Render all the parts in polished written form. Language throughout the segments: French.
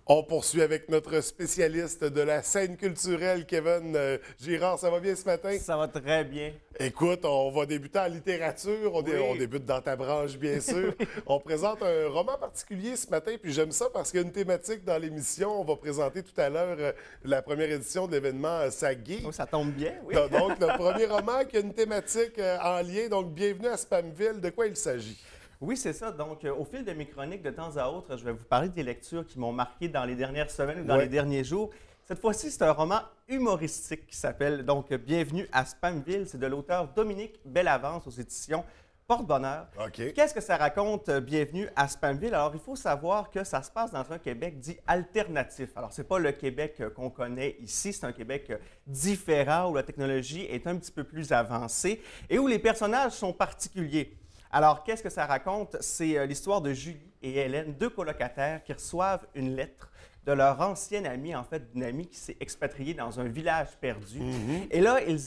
On poursuit avec notre spécialiste de la scène culturelle, Kevin Girard. Ça va bien ce matin? Ça va très bien. Écoute, on va débuter en littérature. On Oui. débute dans ta branche, bien sûr. On présente un roman particulier ce matin, puis j'aime ça parce qu'il y a une thématique dans l'émission. On va présenter tout à l'heure la première édition de l'événement Sagui. Oh, ça tombe bien, oui. Donc, le premier roman qui a une thématique en lien. Donc, bienvenue à Spamville. De quoi il s'agit? Oui, c'est ça. Donc, au fil de mes chroniques, de temps à autre, je vais vous parler des lectures qui m'ont marqué dans les dernières semaines ou dans les derniers jours. Cette fois-ci, c'est un roman humoristique qui s'appelle donc Bienvenue à Spamville. C'est de l'auteur Dominique Bellavance aux éditions Porte-Bonheur. OK. Qu'est-ce que ça raconte, Bienvenue à Spamville? Alors, il faut savoir que ça se passe dans un Québec dit alternatif. Alors, c'est pas le Québec qu'on connaît ici, c'est un Québec différent où la technologie est un petit peu plus avancée et où les personnages sont particuliers. Alors, qu'est-ce que ça raconte? C'est l'histoire de Julie et Hélène, deux colocataires qui reçoivent une lettre de leur ancienne amie, en fait, d'une amie qui s'est expatriée dans un village perdu. Et là, ils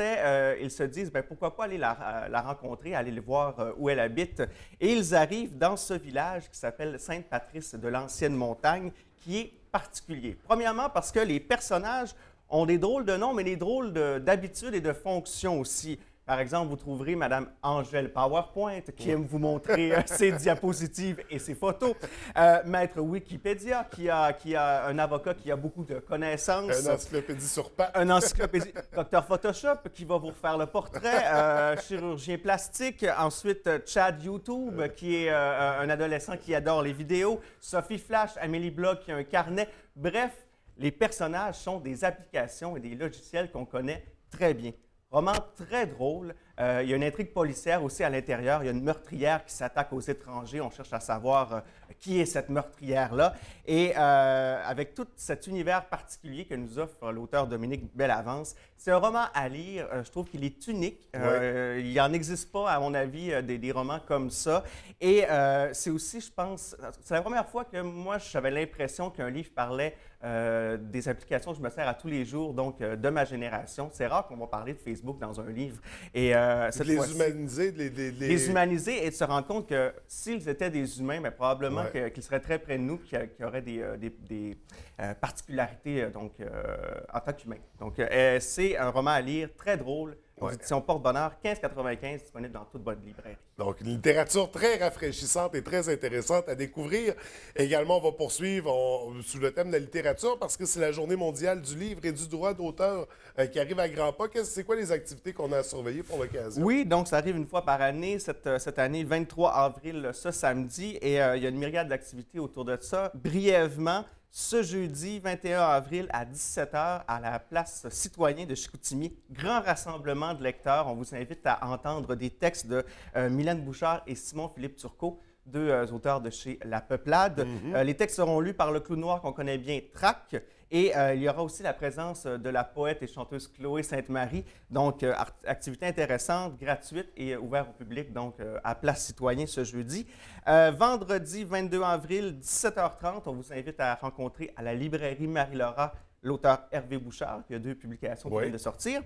se disent, bien, pourquoi pas aller la rencontrer, aller le voir où elle habite. Et ils arrivent dans ce village qui s'appelle Sainte-Patrice de l'Ancienne Montagne, qui est particulier. Premièrement, parce que les personnages ont des drôles de noms, mais des drôles d'habitudes et de fonctions aussi. Par exemple, vous trouverez Mme Angèle PowerPoint qui aime vous montrer ses diapositives et ses photos. Maître Wikipédia qui a un avocat qui a beaucoup de connaissances. Une encyclopédie sur pattes. Un encyclopédie. Docteur Photoshop qui va vous refaire le portrait. Chirurgien plastique. Ensuite, Chad YouTube qui est un adolescent qui adore les vidéos. Sophie Flash, Amélie Bloch qui a un carnet. Bref, les personnages sont des applications et des logiciels qu'on connaît très bien. Roman très drôle. Il y a une intrigue policière aussi à l'intérieur. Il y a une meurtrière qui s'attaque aux étrangers. On cherche à savoir qui est cette meurtrière-là. Et avec tout cet univers particulier que nous offre l'auteur Dominique Bellavance, c'est un roman à lire. Je trouve qu'il est unique. Il n'en existe pas, à mon avis, des romans comme ça. Et c'est aussi, je pense, c'est la première fois que moi, j'avais l'impression qu'un livre parlait des applications que je me sers à tous les jours, donc de ma génération. C'est rare qu'on va parler de Facebook dans un livre. Et les humaniser, les humaniser et de se rendre compte que s'ils étaient des humains, bien, probablement qu'ils seraient très près de nous et qu'ils auraient des particularités donc, en tant qu'humains. Donc, c'est un roman à lire très drôle. Aux éditions Porte-Bonheur, 15,95, disponible dans toute bonne librairie. Donc, une littérature très rafraîchissante et très intéressante à découvrir. Également, on va poursuivre sous le thème de la littérature parce que c'est la Journée mondiale du livre et du droit d'auteur qui arrive à grands pas. C'est quoi les activités qu'on a à surveiller pour l'occasion? Oui, donc ça arrive une fois par année. Cette année, 23 avril, ce samedi, et il y a une myriade d'activités autour de ça. Brièvement, ce jeudi 21 avril à 17h à la place Citoyen de Chicoutimi, grand rassemblement de lecteurs. On vous invite à entendre des textes de Mylène Bouchard et Simon-Philippe Turcot, deux auteurs de chez La Peuplade. Les textes seront lus par le clown noir qu'on connaît bien, Trac. Et il y aura aussi la présence de la poète et chanteuse Chloé Sainte-Marie. Donc, activité intéressante, gratuite et ouverte au public, donc à Place Citoyen ce jeudi. Vendredi 22 avril, 17h30, on vous invite à rencontrer à la librairie Marie-Laura l'auteur Hervé Bouchard, qui a deux publications qui viennent de sortir.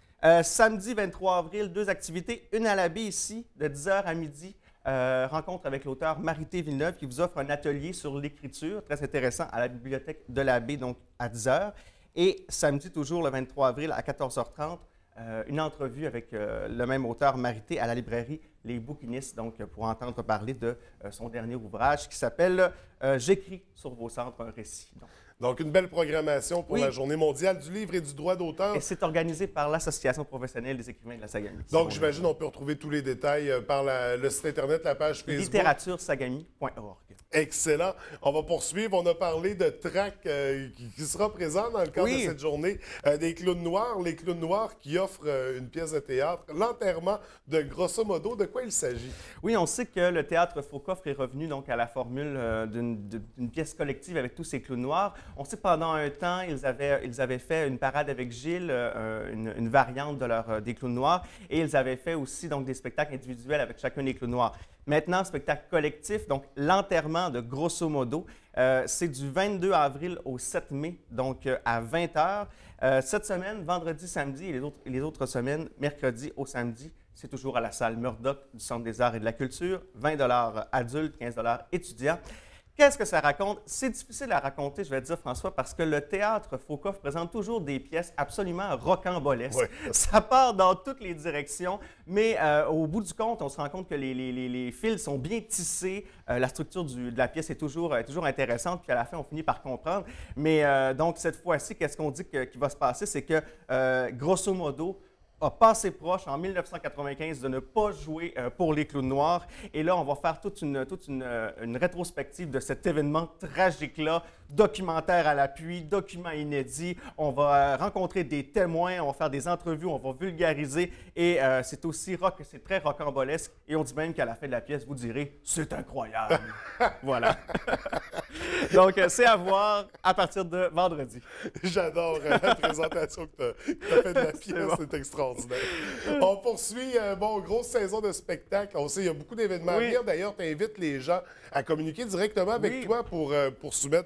Samedi 23 avril, deux activités, une à la baie ici, de 10h à midi. Rencontre avec l'auteur Marité Villeneuve qui vous offre un atelier sur l'écriture, très intéressant, à la bibliothèque de la baie, donc à 10h. Et samedi, toujours le 23 avril, à 14h30, une entrevue avec le même auteur Marité à la librairie Les Bouquinistes, donc pour entendre parler de son dernier ouvrage qui s'appelle J'écris sur vos cendres un récit. Donc, une belle programmation pour la Journée mondiale du livre et du droit d'auteur. Et c'est organisé par l'Association professionnelle des écrivains de la Sagamie. Donc, j'imagine on peut retrouver tous les détails par le site Internet, la page Facebook. Littérature-sagami.org. Excellent. On va poursuivre. On a parlé de Trac qui sera présent dans le cadre de cette journée des clowns noirs. Les clowns noirs qui offrent une pièce de théâtre, L'enterrement de grosso modo. De quoi il s'agit? Oui, on sait que le théâtre Faux-Coffre est revenu donc à la formule d'une pièce collective avec tous ces clowns noirs. On sait que pendant un temps, ils avaient fait une parade avec Gilles, une variante des clowns noirs, et ils avaient fait aussi donc, des spectacles individuels avec chacun des clowns noirs. Maintenant, spectacle collectif, donc l'enterrement de grosso modo, c'est du 22 avril au 7 mai, donc à 20h. Cette semaine, vendredi, samedi et les autres semaines, mercredi au samedi, c'est toujours à la salle Murdoch du Centre des arts et de la culture, 20 adultes, 15 étudiants. Qu'est-ce que ça raconte? C'est difficile à raconter, je vais te dire, François, parce que le théâtre Focoff présente toujours des pièces absolument rocambolesques. Ouais. Ça part dans toutes les directions, mais au bout du compte, on se rend compte que les fils sont bien tissés. La structure de la pièce est toujours intéressante, puis à la fin, on finit par comprendre. Mais donc, cette fois-ci, qu'est-ce qu'on dit qui va se passer? C'est que, grosso modo, a passé proche en 1995 de ne pas jouer pour les Clowns Noirs. Et là, on va faire toute une rétrospective de cet événement tragique-là, documentaire à l'appui, document inédit. On va rencontrer des témoins, on va faire des entrevues, on va vulgariser. Et c'est aussi c'est très rocambolesque. Et on dit même qu'à la fin de la pièce, vous direz « C'est incroyable! » Voilà. Donc, c'est à voir à partir de vendredi. J'adore la présentation que tu as faite de la pièce, c'est extraordinaire. On poursuit, grosse saison de spectacles. On sait, il y a beaucoup d'événements à venir. D'ailleurs, tu invites les gens à communiquer directement avec toi pour soumettre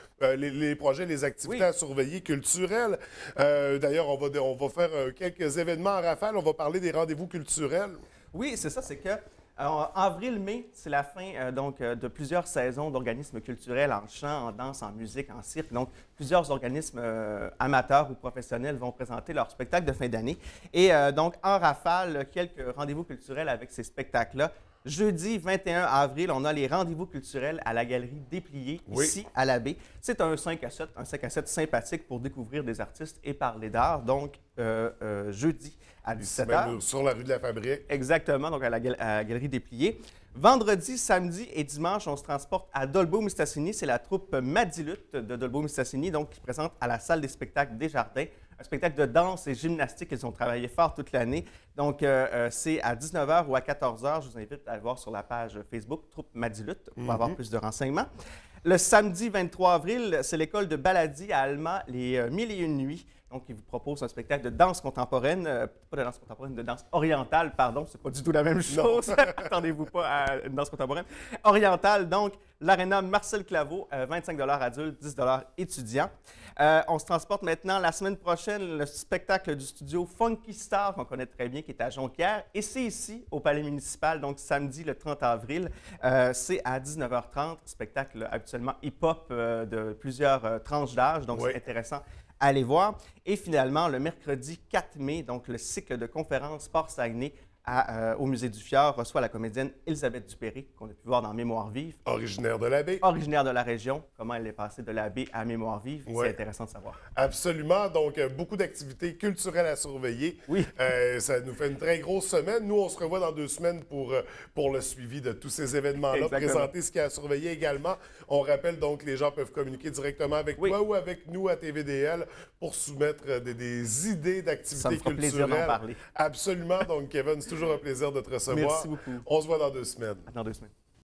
les projets, les activités à surveiller culturelles. D'ailleurs, on va faire quelques événements en rafale. On va parler des rendez-vous culturels. Oui, c'est ça, c'est que en avril-mai, c'est la fin de plusieurs saisons d'organismes culturels en chant, en danse, en musique, en cirque. Donc, plusieurs organismes amateurs ou professionnels vont présenter leur spectacle de fin d'année. Et donc, en rafale, quelques rendez-vous culturels avec ces spectacles-là. Jeudi 21 avril, on a les rendez-vous culturels à la Galerie Déplié, ici à la baie. C'est un 5 à 7 sympathique pour découvrir des artistes et parler d'art. Donc, jeudi à 17h. Sur la rue de la Fabrique. Exactement, donc à la Galerie Déplié. Vendredi, samedi et dimanche, on se transporte à Dolbeau-Mistassini. C'est la troupe Madilutte de Dolbeau-Mistassini, donc qui présente à la salle des spectacles des Jardins un spectacle de danse et gymnastique. Ils ont travaillé fort toute l'année. Donc, c'est à 19h ou à 14h. Je vous invite à aller voir sur la page Facebook Troupe Madilutte pour avoir plus de renseignements. Le samedi 23 avril, c'est l'école de Baladi à Alma, les 1001 nuits. Donc, il vous propose un spectacle de danse contemporaine, pas de danse contemporaine, de danse orientale, pardon, c'est pas du tout la même chose. Attendez-vous pas à une danse contemporaine. Orientale, donc, l'Arena Marcel Claveau, 25 adultes, 10 étudiants. On se transporte maintenant la semaine prochaine, le spectacle du studio Funky Star, qu'on connaît très bien, qui est à Jonquière. Et c'est ici, au Palais municipal, donc samedi, le 30 avril. C'est à 19h30, spectacle habituellement hip-hop de plusieurs tranches d'âge, donc c'est intéressant. Allez voir. Et finalement, le mercredi 4 mai, donc le cycle de conférences Port-Saguenay au Musée du Fjord reçoit la comédienne Elisabeth Dupéré, qu'on a pu voir dans Mémoire vive. Originaire de la baie. Originaire de la région. Comment elle est passée de la baie à Mémoire vive, c'est intéressant de savoir. Absolument. Donc, beaucoup d'activités culturelles à surveiller. Oui. Ça nous fait une très grosse semaine. Nous, on se revoit dans 2 semaines pour le suivi de tous ces événements-là, présenter ce qu'il y a à surveiller également. On rappelle donc que les gens peuvent communiquer directement avec toi ou avec nous à TVDL pour soumettre des idées d'activités culturelles. Ça me fera plaisir d'en parler. Absolument. Donc, Kevin, c'est toujours un plaisir de te recevoir. Merci beaucoup. On se voit dans 2 semaines. Dans 2 semaines.